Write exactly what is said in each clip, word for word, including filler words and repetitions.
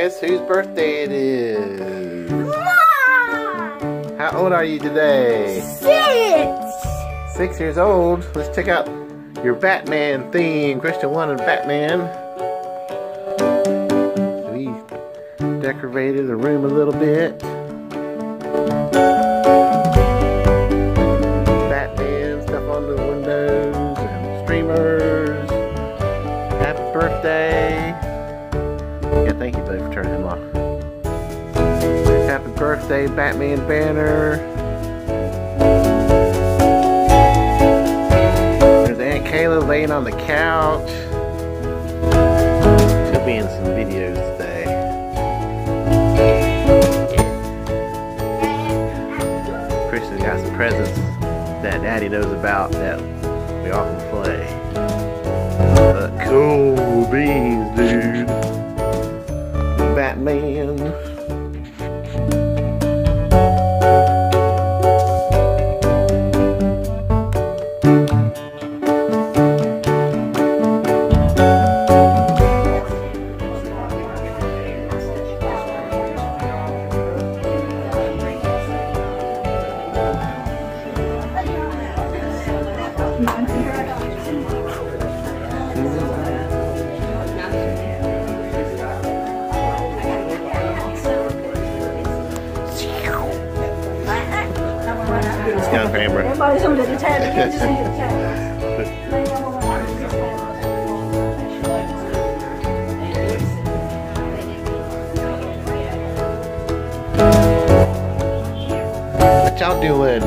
guess whose birthday it is? Mom! How old are you today? Six! Six years old? Let's check out your Batman theme. Christian wanted Batman. We decorated the room a little bit. Batman stuff on the windows and streamers. Happy birthday. Yeah, thank you, buddy, for turning him off. Happy birthday, Batman banner. There's Aunt Kayla laying on the couch. She'll be in some videos today. Christian's got some presents that Daddy knows about that we often play. Uh, cool beans, dude. Batman. It's down camera. Everybody's under the tab. You can't just see the tab. What y'all doing?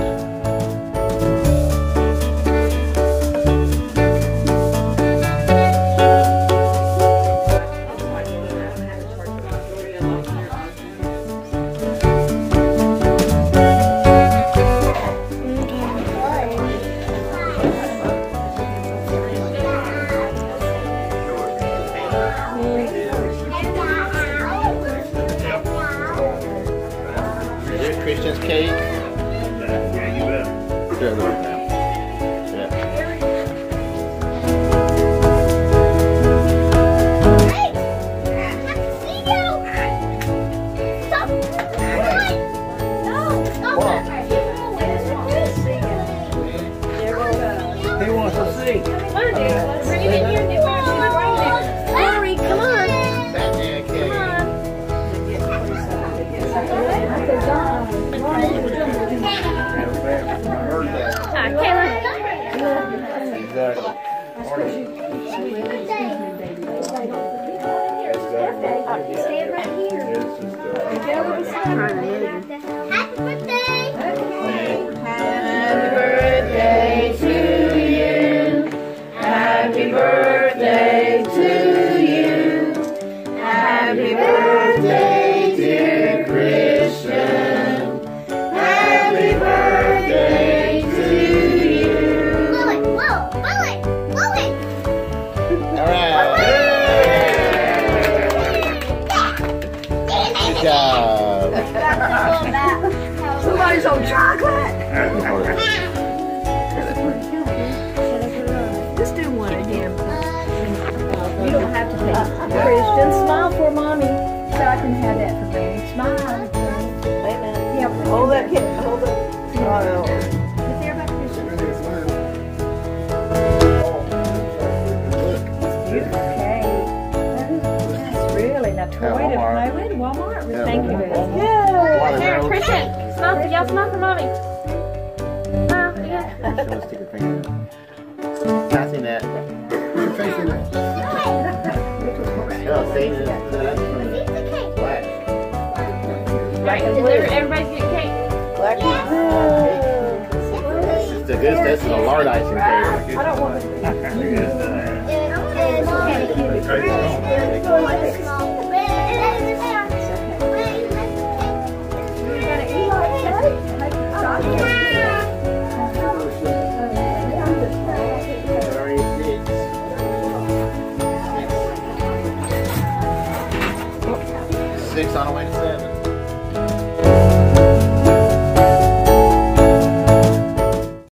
Christian's cake. Yeah, you bet. Sure, look now. Yeah. Hey! I can see you! Stop! No! Stop it! He wants to see. Come on, dude. Bring it in here. Hurry, come on. Batman cake. Hi, Kayla. Exactly. Stand right here. Happy birthday! Happy birthday to you. Happy birthday to you. Happy birthday, dear Christian. Happy birthday to you. Blow it, blow, blow it, blow it. Alright. Good job. Somebody's on chocolate. Just do one again. You don't have to take it. Christian, smile for mommy. So I can have that for baby. Smile. Amen. Yeah, hold that kid. Hold it. Smile. Get there by Christian. Beautiful cake. That's really now toy to play with. Walmart. Yeah, Thank you. Walmart. Yeah. Here, Christian. Smile for y'all. Smile for mommy. Smile. Yeah. Someone stick a finger in. Passing that. Oh, see, this is black. Right, is there, everybody's getting cake? This is the good, this is a lard icing cake. I don't want to. Six on the way to